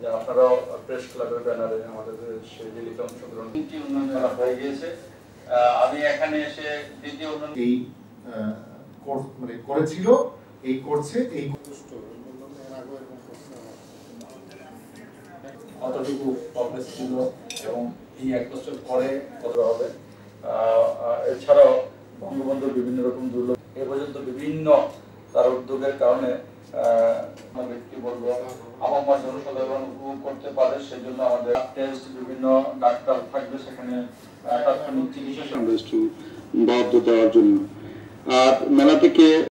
যে আপনারাও প্রেস ক্লাবের ব্যানারে আমাদের সেই দিল্লিতে অংশগ্রহণ উন্নয়ন হয়ে গিয়েছে। আমি এখানে এসে দ্বিতীয় উন্নয়ন এই কোর্স মানে করেছিল, এই কোর্সে এই কতটুকু প্রগ্রেস ছিল এবং এই 1 বছর পরে কত হবে। এছাড়াও বঙ্গবন্ধুর বিভিন্ন রকম দুর্লভ এ পর্যন্ত বিভিন্ন তার উদ্যোগের কারণে ব্যক্তি বলবো আমার জনসাধারণ উপভোগ করতে পারে। সেই জন্য আমাদের টেস্ট বিভিন্ন ডাক্তার থাকবে সেখানে তাৎক্ষণিক চিকিৎসা বরাদ্দ দেওয়ার জন্য। আর মেলা থেকে